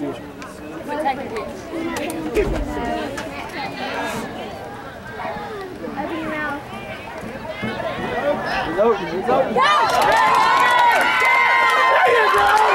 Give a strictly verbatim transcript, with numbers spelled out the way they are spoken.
Whitaker did. Open your mouth. He's open, he's open. Go! There you go!